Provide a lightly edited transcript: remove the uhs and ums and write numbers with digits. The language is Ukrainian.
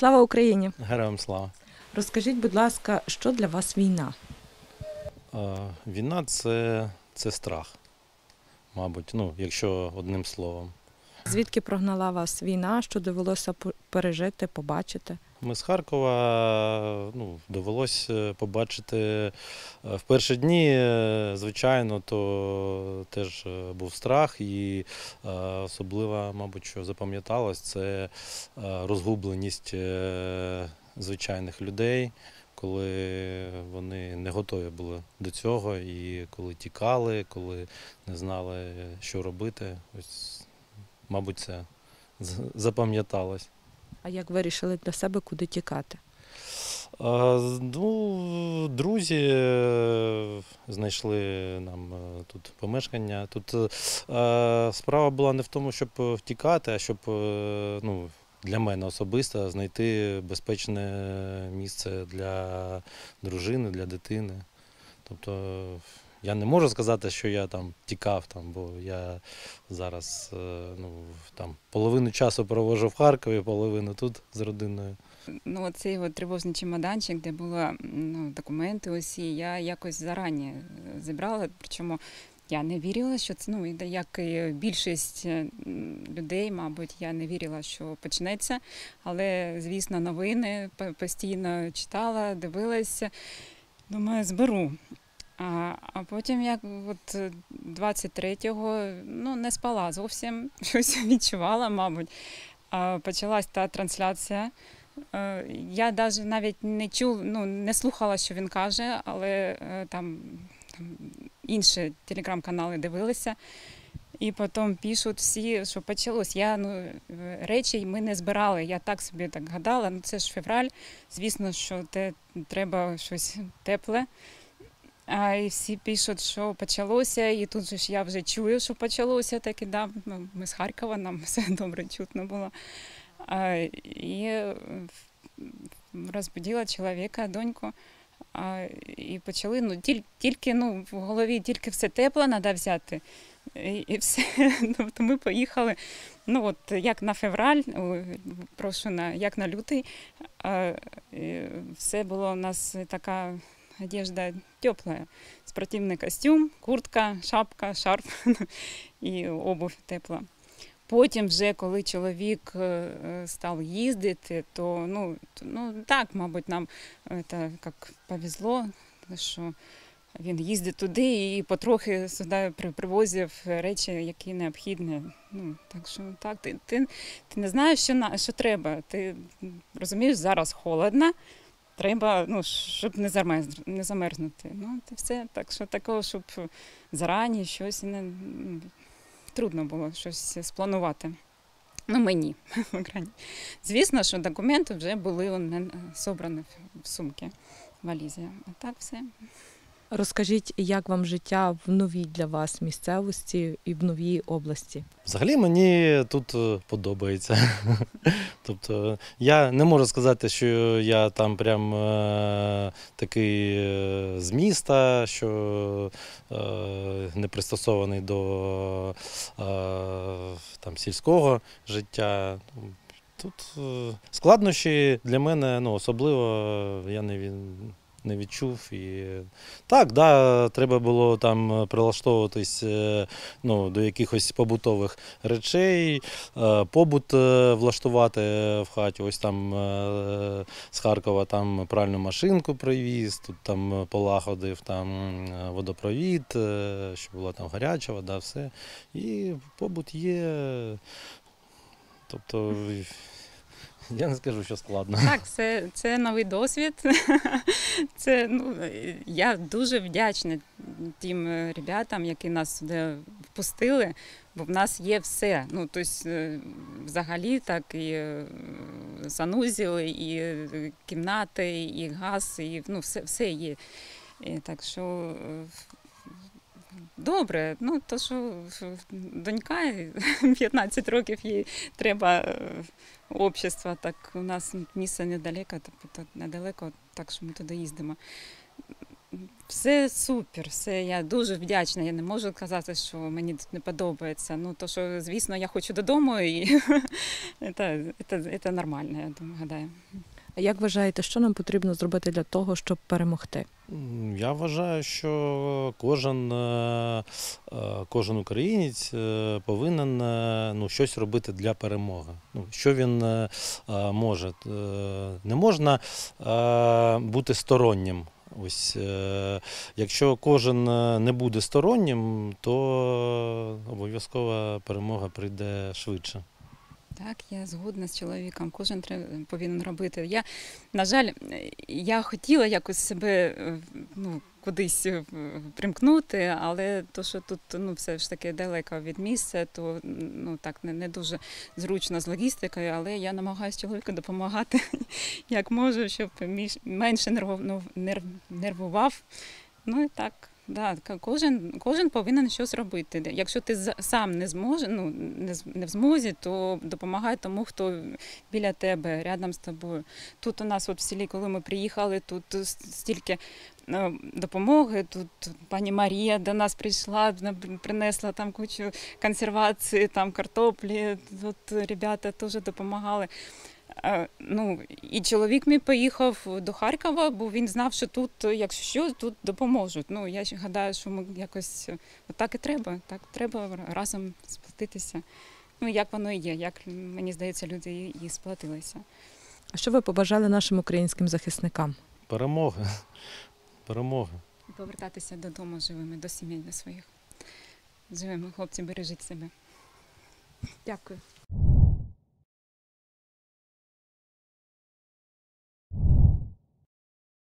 Слава Україні! Героям слава. Розкажіть, будь ласка, що для вас війна? Війна – це страх, мабуть, якщо одним словом. Звідки прогнала вас війна, що довелося пережити, побачити? Ми з Харкова, довелося побачити в перші дні, звичайно, то теж був страх і особливо, мабуть, що запам'яталось, це розгубленість звичайних людей, коли вони не готові були до цього і коли тікали, коли не знали, що робити. Ось, мабуть, це запам'яталось. А як вирішили для себе, куди тікати? Друзі знайшли нам тут помешкання. Тут справа була не в тому, щоб втікати, а щоб для мене особисто знайти безпечне місце для дружини, для дитини. Тобто я не можу сказати, що я там тікав, бо я зараз половину часу проводжу в Харкові, половину тут з родиною. Оцей тривожний чемоданчик, де були документи усі, я якось зарані зібрала, причому я не вірила, що це, як і більшість людей, мабуть, я не вірила, що почнеться, але, звісно, новини постійно читала, дивилася, думаю, зберу. А потім, як 23-го, не спала зовсім, щось відчувала, мабуть. Почалась та трансляція. Я навіть не слухала, що він каже, але там інші телеграм-канали дивилися. І потім пишуть всі, що почалось. Речі ми не збирали, я так гадала, це ж февраль, звісно, що треба щось тепле. І всі пишуть, що почалося, і тут же ж я вже чую, що почалося, так і да, ми з Харкова, нам все добре чутно було. І розбудила чоловіка, доньку, і почали, тільки в голові тільки все тепле треба взяти, і все, тобто ми поїхали, як на февраль, як на лютий, все було у нас така одежда теплая, спортивний костюм, куртка, шапка, шарф і обувь тепла. Потім вже, коли чоловік став їздити, то, так, мабуть, нам це як повезло, що він їздить туди і потрохи сюди привозив речі, які необхідні. Так що, так, ти не знаєш, що треба. Ти розумієш, зараз холодно, треба, щоб не замерзнути. Це все. Так що такого, щоб зарані щось трудно було щось спланувати. Мені. Звісно, що документи вже були зібрані в сумки, в валізі. А так все. Розкажіть, як вам життя в новій для вас місцевості і в новій області? Взагалі мені тут подобається. Тобто я не можу сказати, що я там прям такий з міста, що не пристосований до сільського життя. Тут складнощі для мене особливо я не відчув. І так, треба було там прилаштовуватись до якихось побутових речей, побут влаштувати в хаті. Ось там з Харкова там пральну машинку привіз, тут там полагодив водопровід, щоб була там гаряча вода, все. І побут є. Тобто я не скажу, що складно. Так, це новий досвід. Я дуже вдячна тим ребятам, які нас сюди впустили, бо в нас є все. Взагалі так і санузел, і кімнати, і газ, і все є. І так що добре, то що донька 15 років, їй треба общество, так у нас місце недалеко, так що ми туди їздимо. Все супер, все, я дуже вдячна. Я не можу казати, що мені тут не подобається. Ну, то, що, звісно, я хочу додому, і це нормально, я думаю, гадаю. А як вважаєте, що нам потрібно зробити для того, щоб перемогти? Я вважаю, що кожен українець повинен щось робити для перемоги. Що він може? Не можна бути стороннім. Ось, якщо кожен не буде стороннім, то обов'язково перемога прийде швидше. Так, я згодна з чоловіком. Кожен повинен робити. На жаль, я хотіла якось себе кудись примкнути, але то, що тут все ж таки далеко від місця, то так не дуже зручно з логістикою, але я намагаюся чоловіку допомагати як можу, щоб менше нервував. Ну і так. Да, кожен повинен щось робити. Якщо ти сам не зможе, не в змозі, то допомагай тому, хто біля тебе, рядом з тобою. Тут у нас в селі, коли ми приїхали, тут стільки допомоги. Тут пані Марія до нас прийшла, принесла там кучу консервації, там картоплі. Тут ребята теж допомагали. І чоловік мій поїхав до Харкова, бо він знав, що тут, якщо що, тут допоможуть. Я гадаю, що ми якось так і треба. Так треба разом сплатитися. Як воно і є, як, мені здається, люди і сплатилися. А що ви побажали нашим українським захисникам? Перемоги. Перемоги. І повертатися додому живими, до сімей, до своїх. Живими, хлопці, бережіть себе. Дякую.